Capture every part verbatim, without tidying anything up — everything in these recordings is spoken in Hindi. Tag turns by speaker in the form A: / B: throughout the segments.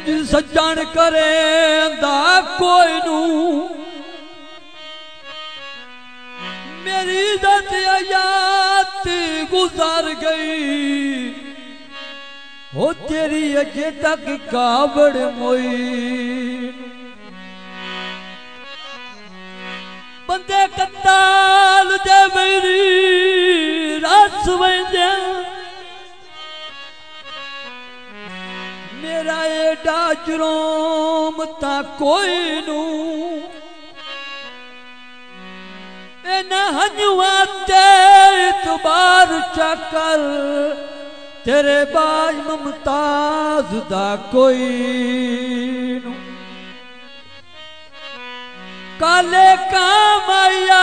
A: इंज सज्जन करेंदा कोई नू मेरी इज्जत हयात गुजर गई हो तेरी अजे तक कावड़ मोई बंदे कत्ताल दे मेरी रस वंदे मेरा एडा जरोम ता कोई नू एना हनुआ ते इतबार चकर तेरे बाज मुमताज दा कोई नू काले कामया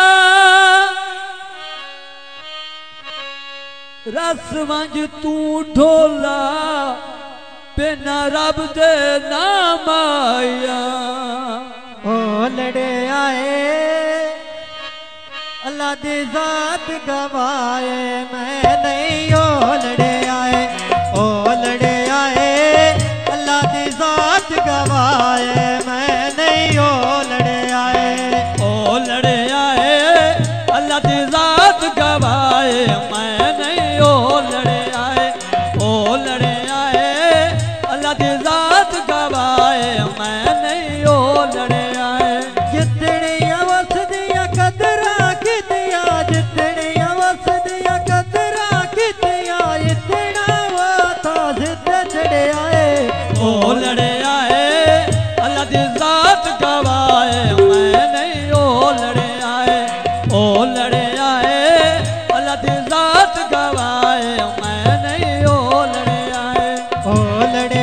A: रस वंज तू ढोला बिना रब दे नाम आया
B: ओ लड़े आए अल्लाह दी जात गवाए मैं नहीं ओ लड़े आए ओ लड़े आए अल्लाह दी जात गवाए मैं नहीं ओ लड़े आए
A: ओ लड़े आए अल्लाह दी जात गवाए मैं नहीं ओ लड़े आए ओ लड़े जात गवाए मैं नहीं ओ लड़े आए
B: जितनिया वसदिया कदरा कितिया जितनिया वसदिया कदरा कितिया इतना वो तो जिद चढ़े आए
A: ओ लड़े आए अल्लाह दी जात गवाए मैं नहीं ओ लड़े आए ओ लड़े आए अल्लाह दी जात गवाए मैं नहीं ओ लड़े आए
B: ओ लड़े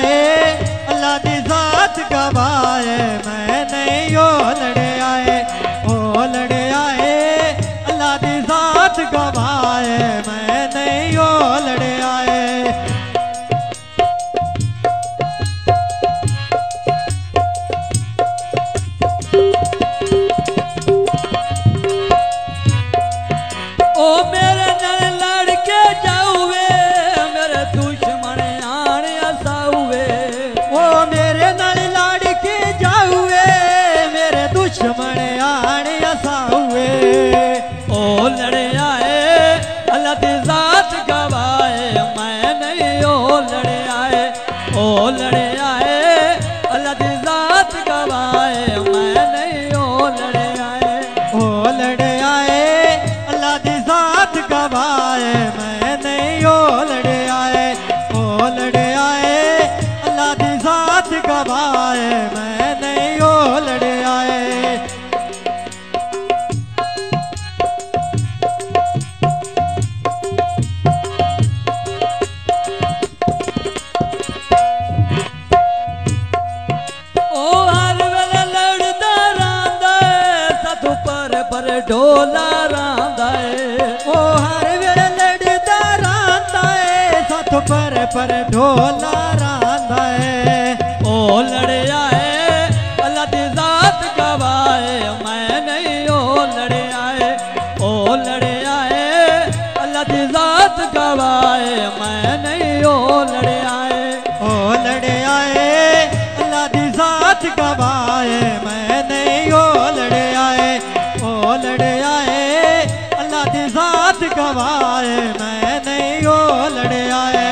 B: गवाए मैं नहीं ओ लड़े आए ओ लड़े आए अल्लाह दी जात गवाए मैं नहीं ओ लड़े आए
A: ओ मेरे नल लड़के जाऊवे मेरे दुश्मन आने असाऊवे
B: ओ मेरे नल लड़के जाऊवे मेरे दुश्मन आने असाऊवे
A: ओ लड़े आए अल्लाह दी जात गवाए मैं नहीं ओ लड़े आए ओ लड़े आए अल्लाह दी जात गवाए मैं नहीं ओ लड़े आए
B: ओ लड़े आए अल्लाह दी जात गवाए मैं नहीं ओ लड़े आए ओ लड़े आए अल्लाह दी जात गवाए मैं नहीं ओ लड़े आए
A: ओ हर वेले लड़दा रांदा सत पर पर ढोला रांदा
B: ओ हर वेले लड़दा रांदा सत पर पर ढोला रांदा
A: ओ लड़े आए अल्लाह दी जात गवाए मैं नहीं ओ लड़े आए ओ लड़े आए अल्लाह दी जात गवाए मैं नहीं ओ लड़े आए
B: ओ लड़े आए अल्लाह दी जात गवाए मैं नहीं ओ लड़े आए ओ लड़े आए अल्लाह दी जात गवाए मैं नहीं ओ लड़े आए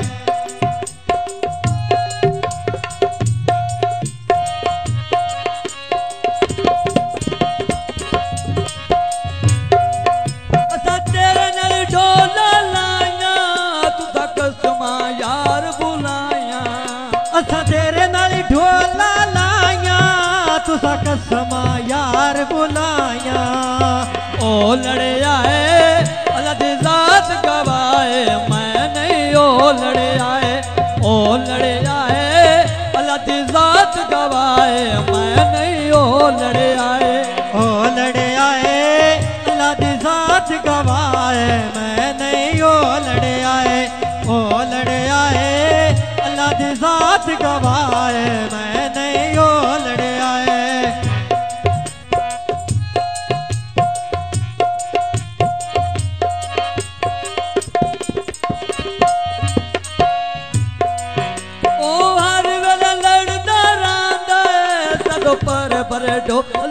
A: असा तेरे नाल ढोला लाया तू दा कसमा यार बुलाया
B: असा तेरे नाल ढोला लाया तुसा कसमा यार बुलाया
A: ओ लड़े आए अल्लाह दी जात गवाए मैं नहीं ओ लड़े आए ओ लड़े आए अल्लाह दी जात गवाए मैं नहीं ओ लड़े आए
B: ओ लड़े आए अल्लाह दी जात गवाए मैं नहीं ओ लड़े आए ओ लड़े आए अल्लाह दी जात गवाए मैं नहीं ओ लड़े आए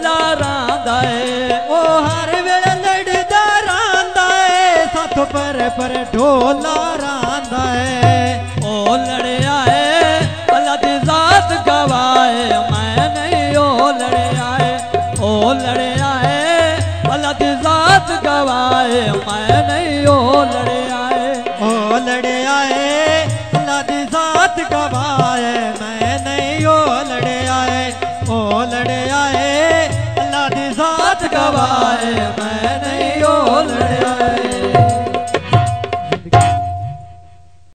A: ढोला रांदा है
B: ओ हर वेले लड़दा रांदा है साथ पर पर ढोला रांदा है
A: ओ लड़या है अल्लाह दी जात गवाए मैं नहीं ओ लड़या है ओ लड़या है अल्लाह दी जात गवाए मैं नहीं ओ लड़या है
B: ओ लड़या है अल्लाह दी जात गवाए मैं नहीं ओ लड़या है ओ लड़या है अल्लाह दी जात गवाए मैं